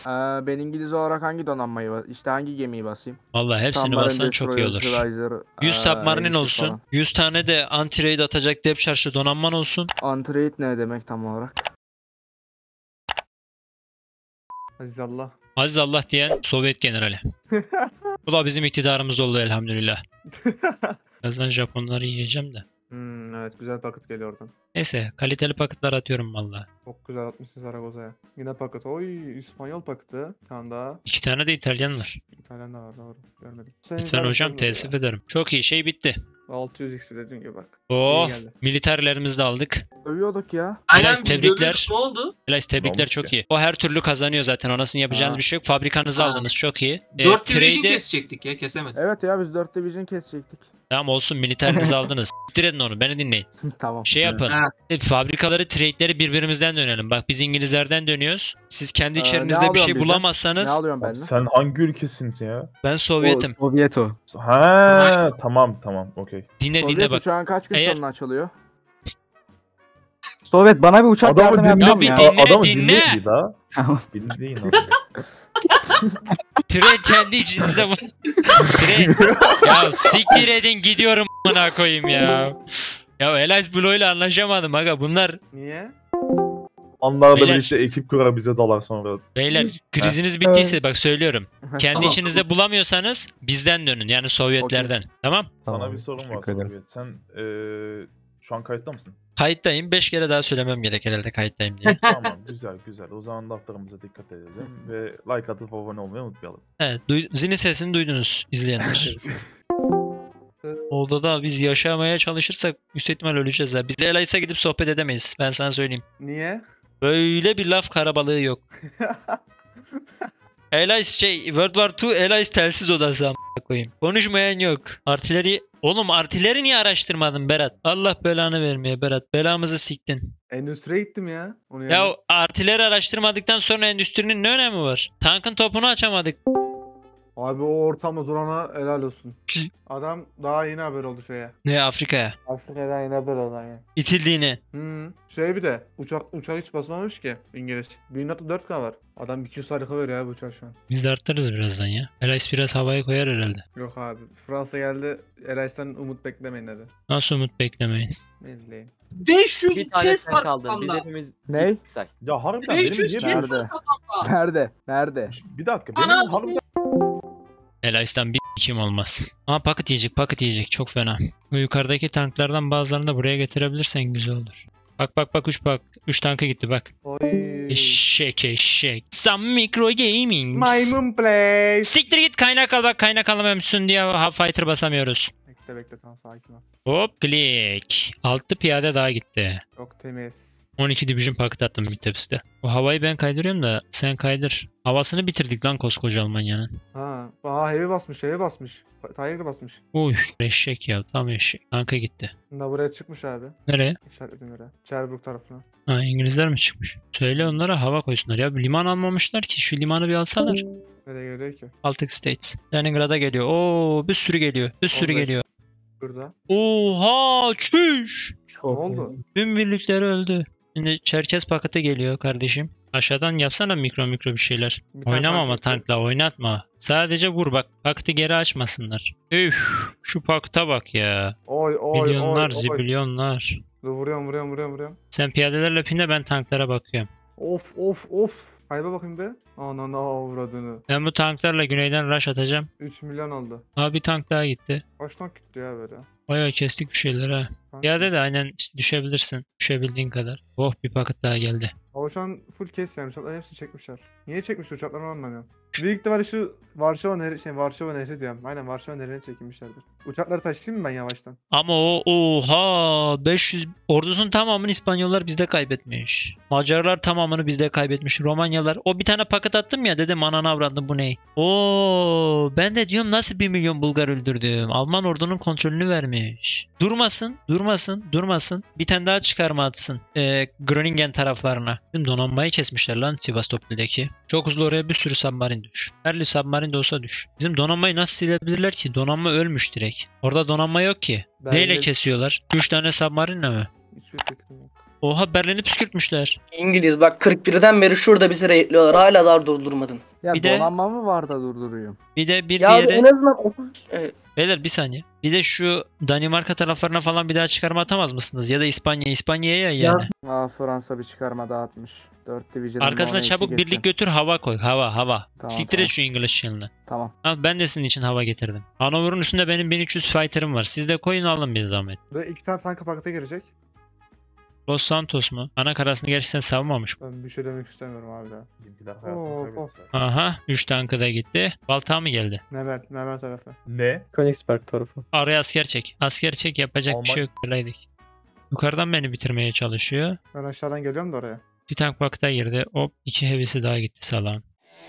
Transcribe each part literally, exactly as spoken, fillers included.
Ee, ben İngiliz olarak hangi donanmayı bas- işte hangi gemiyi basayım? Vallahi hepsini Submarine, bassan çok iyi Destroyer, olur. Cruiser, yüz ee, submarine Airship olsun. falan. yüz tane de anti-raid atacak depth charge'lı donanman olsun. Anti-raid ne demek tam olarak? Azizallah. Aziz Allah diyen Sovyet generali. Bu da bizim iktidarımız oldu elhamdülillah. Birazdan Japonları yiyeceğim de. Hmm, evet güzel paket geliyor oradan. Neyse kaliteli paketler atıyorum valla. Çok güzel atmışsın Zaragoza'ya. Yine paket. Oy İspanyol paketi. Bir tane daha. İki tane de İtalyan var. İtalyan da var doğru. Görmedim. Lütfen hocam teessüf ederim. Çok iyi şey bitti. altı yüz X P dediğim gibi bak. Oh, geldi. militerlerimizi de aldık. Övüyorduk ya. Aynen Elias, biz tebrikler. dövüyoruz, ne oldu? Elias tebrikler olmuş çok ya? iyi. O her türlü kazanıyor zaten. Anasını yapacağınız Ha. bir şey yok. Fabrikanızı Ha. aldınız çok iyi. E, Dört division trade'i kesecektik ya, kesemedik. Evet ya biz dört division kesecektik. tamam olsun militerinizi aldınız. Siktir edin onu beni dinleyin. Tamam. Şey yapın. Ha. E, fabrikaları, trade'leri birbirimizden dönelim. Bak biz İngilizlerden dönüyoruz. Siz kendi Ee, içerinizde ne bir şey alıyorsun bizden? Ne bulamazsanız alıyorum Abi benden? sen hangi ülkesin ya? ben Sovyetim. O Sovyet o. Ha tamam tamam okey. Dinle dinle Sovyet bak. uçağın kaç gün Eğer- sonra açılıyor? Sovyet bana bir uçak Adamı yardım dinle, yapmam bir ya. dinle, adamı dinle. dinleyin bir daha. Tamam. Dinleyin adamı. Trade kendi içinizde bu. Trade. Ya siktir edin gidiyorum amına koyayım ya. Ya Elias Blue ile anlaşamadım aga bunlar. Niye? Onlarla Beyler. birlikte ekip kurar bize dalar sonra. Beyler kriziniz bittiyse bak söylüyorum. Kendi Tamam. içinizde bulamıyorsanız bizden dönün yani Sovyetlerden. Tamam? Sana Tamam, bir sorum var teşekkür ederim. Sovyet. Sen eee şu an kayıtta mısın? Kayıttayım. beş kere daha söylemem gerek herhalde kayıttayım diye. Tamam güzel güzel. O zaman laflarımıza dikkat edelim ve like atıp abone olmayı unutmayalım. Evet. Duy, zilin sesini duydunuz izleyenler. Oldu da biz yaşamaya çalışırsak yüksek ihtimal öleceğiz ha. Biz Elias'a gidip sohbet edemeyiz. Ben sana söyleyeyim. Niye? Böyle bir laf karabalığı yok. Elias şey World War iki Elias telsiz odası a**a koyayım. Konuşmayan yok. Artileri oğlum artileri niye araştırmadın Berat? Allah belanı vermeye Berat. Belamızı siktin. Endüstriye gittim ya. Onu Ya yani. artileri araştırmadıktan sonra endüstrinin ne önemi var? Tankın topunu açamadık. Abi o ortamda durana helal olsun. Adam daha yeni haber oldu şeye. Ne Afrika'ya? Afrika'dan yeni haber oldu ya. İtildiğini. Hmm. Şey bir de uçak uçak hiç basmamış ki İngiliz. bir nokta dört K var. Adam iki yüz harika veriyor abi uçak şu an. Biz de arttırırız birazdan ya. Elias biraz havaya koyar herhalde. Yok abi. Fransa geldi. Elias'tan umut beklemeyin dedi. Nasıl umut beklemeyin? Ne bileyim. beş yüz Bir tane kez sen var kaldın. Biz kafamda. hepimiz Ney? bir say. Ya harbiden benim beş yüz niye kez Nerede? var kafamda. Nerede? Nerede? Bir dakika benim Ana- harbiden Elias'tan bir kim olmaz. Ama paket yiyecek, paket yiyecek. Çok fena. Bu yukarıdaki tanklardan bazılarını da buraya getirebilirsen güzel olur. Bak bak bak üç bak. üç tanka gitti bak. Oy. Eşek eşek. Some micro gaming. Maymun play. Siktir git kaynak al bak kaynak alamıyormuşsun diye ha fighter basamıyoruz. Bekle bekle tamam sakin ol. Hop klik. Altı piyade daha gitti. Çok temiz. on iki division paket attım bir tepside. O havayı ben kaydırıyorum da sen kaydır. Havasını bitirdik lan koskoca Almanya'nın. Ha. Aa heavy basmış heavy basmış. Tiger basmış. Uy eşek ya tam eşek. Tanka gitti. Bunda buraya çıkmış abi. Nereye? İşaretledim yere. Cherbourg tarafına. Ha İngilizler mi çıkmış? Söyle onlara hava koysunlar ya. Liman almamışlar ki şu limanı bir alsalar. Nereye geliyor ki? Baltic States. Leningrad'a geliyor. Oo bir sürü geliyor. Bir sürü Orada- geliyor. Burada. Oha çüş. Ne oldu? Tüm birlikleri öldü. Şimdi Çerkez paketi geliyor kardeşim. Aşağıdan yapsana mikro mikro bir şeyler. Bir tane Oynama tank ama yok. tankla oynatma. Sadece vur bak. Paketi geri açmasınlar. Üf şu pakta bak ya. Oy oy Milyonlar oy oy. zibilyonlar. Dur vuruyorum vuruyorum vuruyorum vuruyorum. Sen piyadelerle pinde ben tanklara bakıyorum. Of of of. Hayba bakayım be. Ananı avradını. Ben bu tanklarla güneyden rush atacağım. üç milyon aldı. Abi bir tank daha gitti. Kaç tank gitti ya böyle? Bayağı kestik bir şeyler ha. Tank Piyade de aynen düşebilirsin. Düşebildiğin kadar. Oh bir paket daha geldi. O şu an full kes yani uçakların hepsini çekmişler. Niye çekmiş uçakları onu anlamıyorum. Büyük ihtimalle şu Varşova Nehri, şey Varşova Nehri diyorum. Aynen Varşova Nehri'ne çekilmişlerdir. Uçakları taşıyayım mı ben yavaştan? Ama o oha beş yüz ordusunun tamamını İspanyollar bizde kaybetmiş. Macarlar tamamını bizde kaybetmiş. Romanyalar. O bir tane paket attım ya dedim ananı avradım bu ne? Oo ben de diyorum nasıl bir milyon Bulgar öldürdüm. Alman ordunun kontrolünü vermiş. Durmasın, durmasın, durmasın. Bir tane daha çıkarma atsın. Ee, Groningen taraflarına. Bizim donanmayı kesmişler lan Sivastopol'deki. Çok hızlı oraya bir sürü submarine düş. Her submarine de olsa düş. Bizim donanmayı nasıl silebilirler ki? Donanma ölmüş direkt. Orada donanma yok ki. Belki- Neyle kesiyorlar? üç tane submarine mi? Hiçbir fikrim yok. Oha Berlin'i püskürtmüşler. İngiliz bak kırk birden beri şurada bizi raidliyorlar. Hala daha durdurmadın. Ya Bir de- donanma mı var da durduruyorum? Bir de bir Ya abi diğeri... en azından otuz... Evet. Beyler bir saniye. Bir de şu Danimarka taraflarına falan bir daha çıkarma atamaz mısınız? Ya da İspanya, İspanya'ya yani. Aa Fransa bir çıkarma dağıtmış. dört division. Arkasına çabuk birlik götür, hava koy. Hava, hava. Tamam, Siktir tamam. et şu İngiliz Shield'ını. Tamam. Al ben de sizin için hava getirdim. Hanover'ın üstünde benim bin üç yüz fighter'ım var. Siz de koyun alın bir zahmet. Ve iki tane tanka pakete girecek. Los Santos mu? Ana karasını gerçekten savunmamış. Ben bir şey demek istemiyorum abi daha. Bizimkiler Oo, hayatını oh. kaybettiler. Aha. üç tankı da gitti. Balta mı geldi? Mehmet, Mehmet tarafı. Ne? Königsberg tarafı. Araya asker çek. Asker çek yapacak bir Alman- şey yok. Böyleydik. Yukarıdan beni bitirmeye çalışıyor. Ben aşağıdan geliyorum da oraya. Bir tank bakta girdi. Hop iki heavy'si daha gitti salam.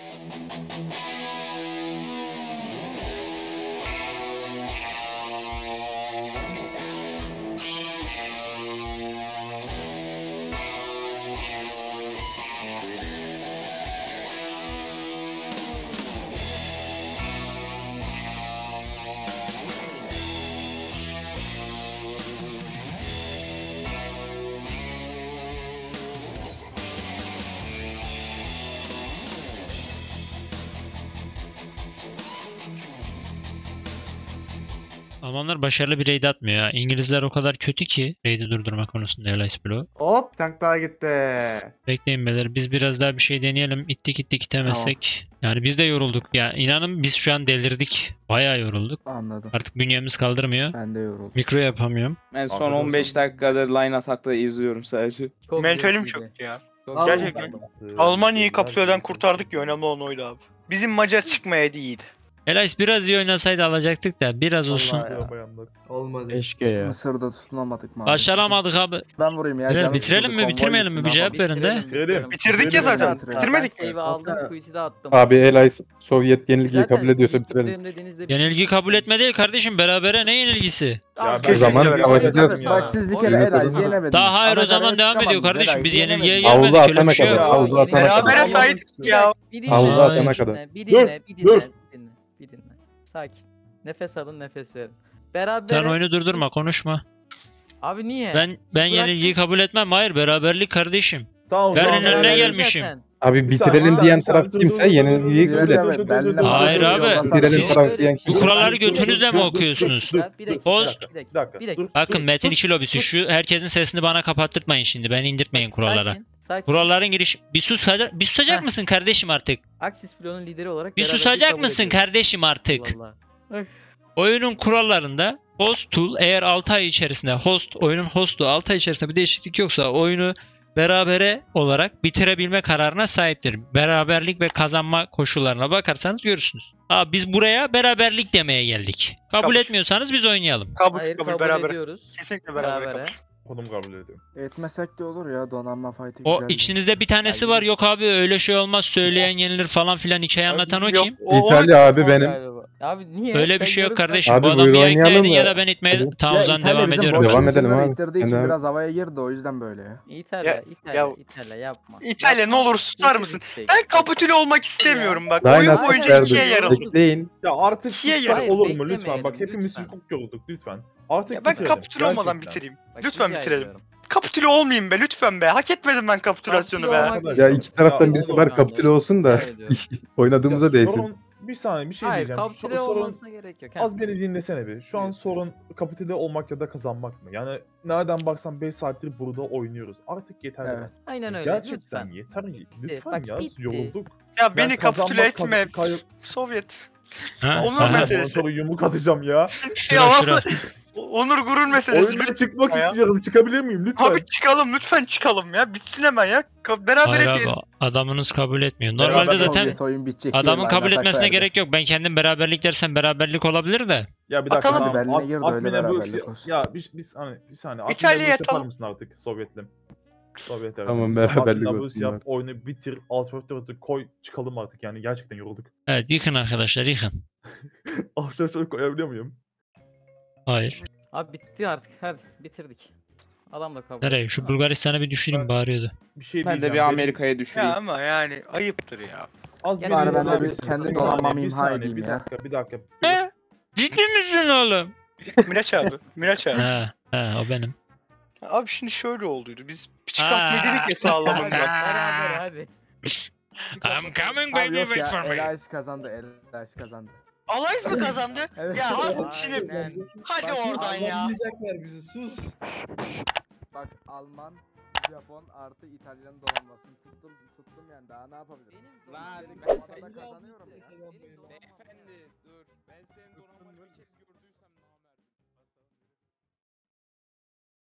Almanlar başarılı bir raid atmıyor ya. İngilizler o kadar kötü ki raid'i durdurma konusunda Allies Blue. Hop tank daha gitti. Bekleyin beyler. Biz biraz daha bir şey deneyelim. İttik ittik itemezsek. Yani biz de yorulduk. Ya inanın biz şu an delirdik. Bayağı yorulduk. Anladım. Artık bünyemiz kaldırmıyor. Ben de yoruldum. Mikro yapamıyorum. Ben son Afiyet on beş olsun. dakikadır line atakta izliyorum sadece. Çok Mentalim zevkliydi. çöktü ya. Çok Gerçekten. zevkliydi. Almanya'yı kapitülden kurtardık ya, önemli olan oydu abi. Bizim Macar çıkmayaydı iyiydi. Allies biraz iyi oynasaydı alacaktık da biraz olsun. Vallahi ya. Bayanlar. Olmadı. Keşke ya. Mısır'da tutunamadık mı? Başaramadık abi. Ben vurayım ya. Beyler, canım bitirelim sıkıldı, mi, konvoy bitirmeyelim mi? gitsin Bir ama. cevap verin de. Bitirelim. Bitirdik ya zaten. Bitirelim. Bitirmedik Ben mi? save'i aldım, quit'i de attım. Abi Allies Sovyet yenilgiyi Zaten kabul ediyorsa sizin bitirelim. bitirelim dediğinizde Yenilgi kabul etme değil kardeşim. Berabere ne yenilgisi? Ya O zaman kesinlikle savaşacağız. beraber Bak ya. siz bir O kere yüzden Elias kazanırız. yenemediniz. Daha hayır o Ana zaman karaya devam ediyor çıkamadınız, kardeşim. Elias Biz yenilgiye yenemediniz. Havlu gelmedik öyle bir atana şey kadar. yok. Havlu atana Berabere kadar. saydık Bir ya. dakika, bir dinle, Havlu bir atana dinle, kadar. Bir Dur, dinle, bir dinle, dur. bir dinle, bir dinle. Sakin. Nefes alın, nefes verin. Beraber. Sen oyunu durdurma, konuşma. Abi niye? Ben ben Bırak- yenilgiyi kabul etmem. Hayır, beraberlik kardeşim. Tamam, Berlin'in tamam. önüne Beraber gelmişim. zaten. Abi Bir saniye, bir bitirelim saniye, diyen bir saniye. taraf Dur, kimse dur, dur, yenilgiyi dur, kabul dur, et. dur, dur, dur, Hayır dur, abi, dur, Hayır dur, abi, dur, dur, Bitirelim siz- taraf diyen Bu kim? kuralları Dur, dur, götünüzle mi dur, dur, okuyorsunuz? dur, Ya bir dur, dakika, Host. bir dakika, Bir dakika. bir dakika. dur, Bakın sus, Metin sus, iki lobisi sus. şu herkesin sesini bana kapattırtmayın şimdi. Beni indirtmeyin kurallara. Sakin, sakin. Kuralların giriş... Bir susacak, bir susacak Heh. mısın kardeşim artık? Axis bloğunun lideri olarak Bir beraberliği susacak kabul mısın ediyorum. kardeşim artık? Allah Allah. Oyunun kurallarında host tool eğer altı ay içerisinde host oyunun host'u altı ay içerisinde bir değişiklik yoksa oyunu berabere olarak bitirebilme kararına sahiptir. Beraberlik ve kazanma koşullarına bakarsanız görürsünüz. Aa, biz buraya beraberlik demeye geldik. Kabul, Kabul. etmiyorsanız biz oynayalım. Kabul, Hayır kabul, kabul beraber. ediyoruz. Kesinlikle beraber Berabere. kabul. Konum kabul ediyorum. Etmesek de olur ya donanma fight'i O güzeldi. içinizde bir tanesi var, yok abi öyle şey olmaz, söyleyen yenilir falan filan hikaye anlatan o Yok, kim? o- İtalya abi O benim. galiba. Abi niye? Öyle Sen bir şey yok yorum- kardeşim. Abi Bu adamı buyur ya oynayalım itmedin ya da. da ben itmeye... Hadi. Tamam o Ya zaman İtalya devam bizim ediyorum. Devam boş edelim sınırı abi. ittirdiği için Devam. biraz havaya girdi o yüzden böyle ya. İtalya, Ya- İtalya, ya- İtalya yapma. İtalya, Yapma. ne olur susar Bitir mısın? bitecek. Ben kapitüle olmak istemiyorum bak. Line Oyun atak boyunca verdim. ikiye yarıldım. Bekleyin. Ya artık İkiye sussak yarı- olur mu Beklemeyelim, lütfen? Bak hepimiz lütfen. çok yorulduk lütfen. Artık Ya ben bitirelim. kapitüle olmadan Gerçekten. bitireyim. Bak, Lütfen rica bitirelim. ediyorum. Kapitüle olmayayım be lütfen be. Hak etmedim ben kapitülasyonu Kapitüle be. olmak Arkadaş, Ya değil. iki taraftan Ya, birisi olur var yani. kapitüle olsun da Rica ediyorum. oynadığımıza Ya değsin. sorun- bir saniye bir şey Hayır, diyeceğim. kapitüle So- sorun olmasına gerek yok. az beni dinlesene bir. Şu an Buyur. sorun kapitüle olmak ya da kazanmak mı? Yani nereden baksan beş saattir burada oynuyoruz. Artık yeter. Evet. ya. Aynen öyle. Gerçekten Lütfen. yeter. Lütfen Bak, ya bitti. yorulduk. Ya beni Yani kapitüle kazanmak, kaz- etme. kay- Sovyet. Ha? Onur Aha. meselesi. Sonra yumruk atacağım ya. Şura Ya şura. Onur gurur meselesi. Oyundan Lütfen çıkmak ya. istiyorum. Çıkabilir miyim lütfen? Abi çıkalım lütfen çıkalım ya. Bitsin hemen ya. Ka- Beraber Hayır etmeyelim. abi adamınız kabul etmiyor. Beraber Normalde Sovyet zaten Sovyet oyun bitecek diye adamın line kabul atak etmesine verdi. gerek yok. Ben kendim beraberlik dersem beraberlik olabilir de. Ya bir dakika Atalım. tamam. Berlin'e At- girdi, Admin'e öyle bu beraberlik işi- olsun. Ya bir, bir saniye bir saniye. Admin'e İtalya'ya bu işi yapar atalım. mısın artık Sovyetlim? Sovyet Tamam, evet. beraberlik Admin'e bu işi olsun yap, bak. oyunu bitir, alt dörtte koy, çıkalım artık yani gerçekten yorulduk. Evet yıkın arkadaşlar yıkın. Alt dörtte koyabiliyor muyum? Hayır. Abi bitti artık. Hadi bitirdik. Adam da kabul Nereye? etti. Şu Bulgaristan'a bir düşüreyim bağırıyordu. Bir şey Ben de diyeceğim. bir benim- Amerika'ya düşüreyim. Ya ama yani ayıptır ya. Az Yani beni bari ben de dinler bir misin? kendi Bir donanmamı saniye, bir imha saniye, edeyim bir ya. dakika, bir dakika. He? Ciddi misin oğlum? Miraç abi. Miraç abi. He, he o benim. Abi şimdi şöyle olduydu. Biz piç Aa. kalkma dedik ya sağlamında. Beraber hadi. I'm coming Abi baby, yok wait ya. for me. Elias kazandı. Elias kazandı. Alliance mı kazandı? Evet. Ya abi şimdi Aynen. hadi oradan ya. Anlamayacaklar bizi sus. Bak Alman, Japon artı İtalyan donanmasını tuttum tuttum yani daha ne yapabilirim? Lan Benim ben Kanada'da seni kazanıyorum ya. Beyefendi dur. Ben senin